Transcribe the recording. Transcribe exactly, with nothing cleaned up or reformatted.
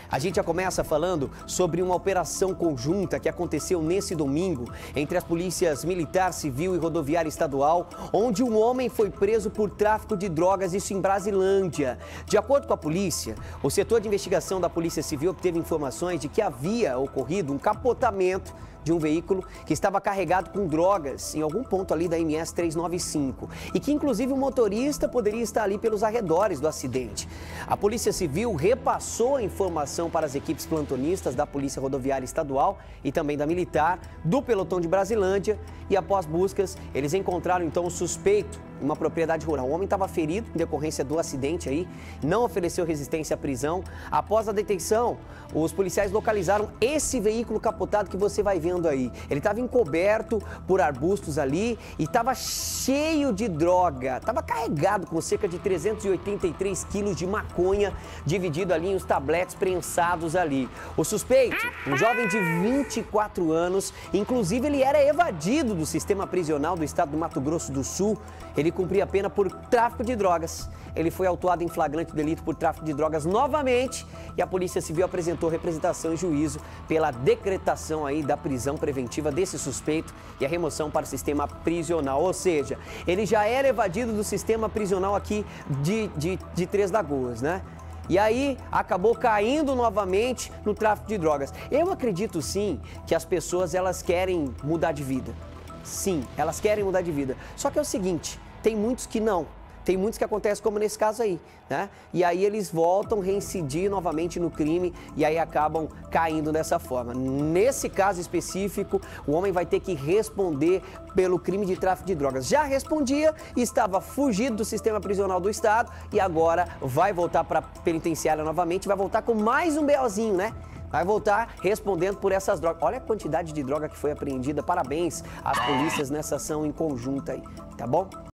A gente já começa falando sobre uma operação conjunta que aconteceu nesse domingo entre as polícias militar, civil e rodoviária estadual, onde um homem foi preso por tráfico de drogas, isso em Brasilândia. De acordo com a polícia, o setor de investigação da Polícia Civil obteve informações de que havia ocorrido um capotamento de um veículo que estava carregado com drogas em algum ponto ali da M S trezentos e noventa e cinco e que inclusive o motorista poderia estar ali pelos arredores do acidente. A Polícia Civil repassou a informação para as equipes plantonistas da Polícia Rodoviária Estadual e também da Militar, do pelotão de Brasilândia, e após buscas eles encontraram então o suspeito em uma propriedade rural. O homem estava ferido em decorrência do acidente aí, não ofereceu resistência à prisão. Após a detenção, os policiais localizaram esse veículo capotado que você vai vendo aí. Ele estava encoberto por arbustos ali e estava cheio de droga. Estava carregado com cerca de trezentos e oitenta e três quilos de maconha, dividido ali em os tabletes prensados ali. O suspeito, um jovem de vinte e quatro anos, inclusive ele era evadido do sistema prisional do estado do Mato Grosso do Sul. Ele cumpria a pena por tráfico de drogas. Ele foi autuado em flagrante delito por tráfico de drogas novamente e a Polícia Civil apresentou representação em juízo pela decretação aí da prisão preventiva desse suspeito e a remoção para o sistema prisional. Ou seja, ele já era evadido do sistema prisional aqui de, de, de Três Lagoas, né? E aí acabou caindo novamente no tráfico de drogas. Eu acredito sim que as pessoas elas querem mudar de vida. Sim, elas querem mudar de vida. Só que é o seguinte, tem muitos que não. Tem muitos que acontecem como nesse caso aí, né? E aí eles voltam a reincidir novamente no crime e aí acabam caindo dessa forma. Nesse caso específico, o homem vai ter que responder pelo crime de tráfico de drogas. Já respondia, estava fugido do sistema prisional do estado e agora vai voltar para a penitenciária novamente, vai voltar com mais um BOzinho, né? Vai voltar respondendo por essas drogas. Olha a quantidade de droga que foi apreendida. Parabéns às polícias nessa ação em conjunto aí, tá bom?